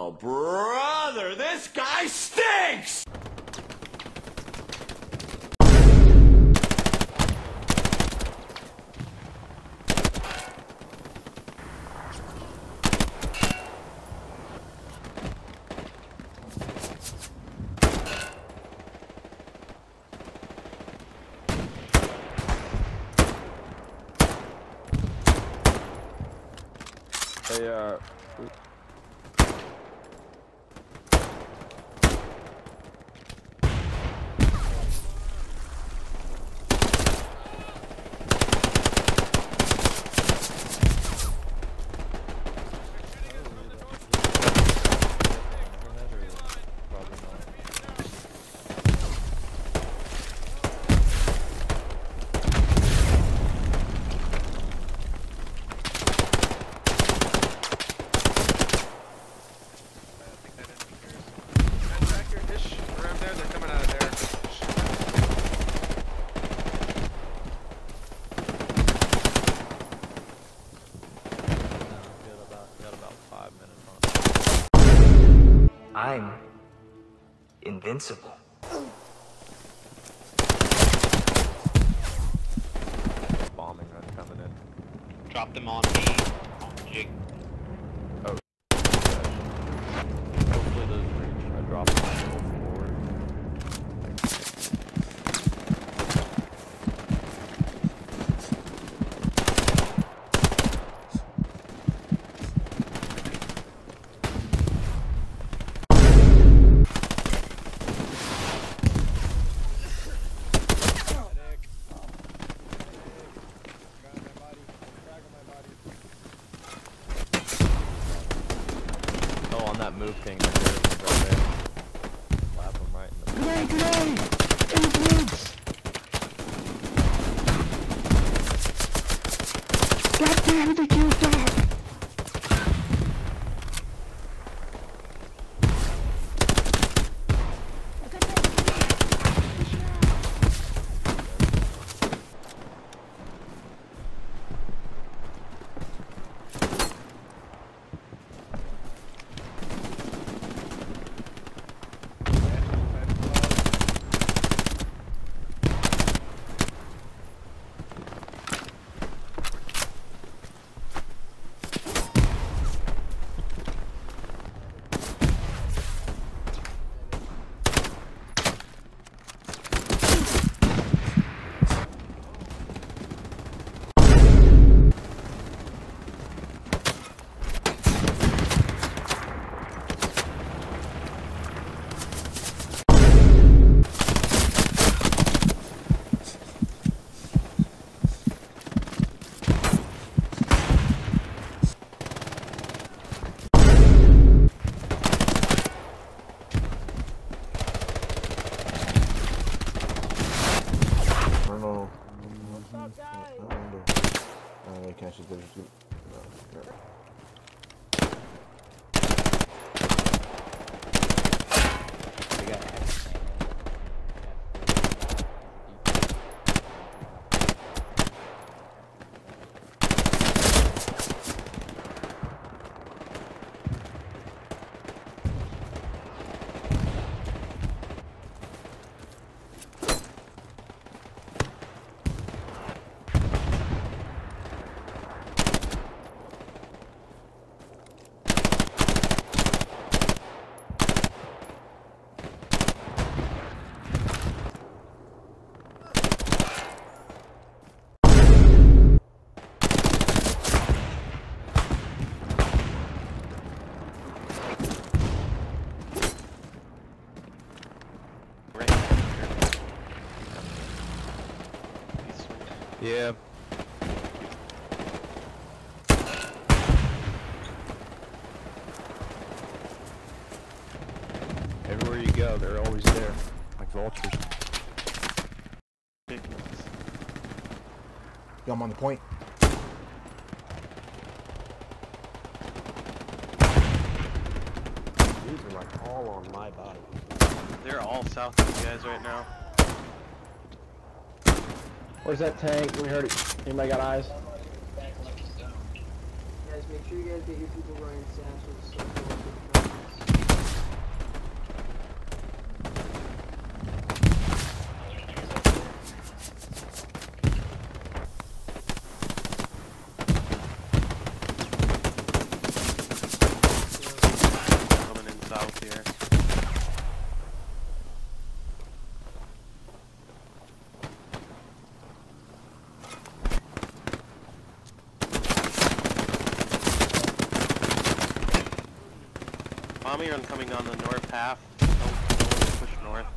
Oh, brother, this guy stinks! Hey, I'm invincible. bombing run coming in. Drop them on me. On jig. Oh. Hopefully those reach. I dropped them on the floor. Oh, on that move thing right there. Slap him right in the Grenade! Grenade! In the woods! God damn it, they killed that! They can't shoot. They're just gonna... Yeah. Everywhere you go, they're always there, like vultures. Yo, I'm on the point. These are like all on my body. They're all south of you guys right now. Where's that tank? We heard it. Anybody got eyes? Guys, make sure you guys get your people running south with the circle. Bomber coming down the north half. Don't push north.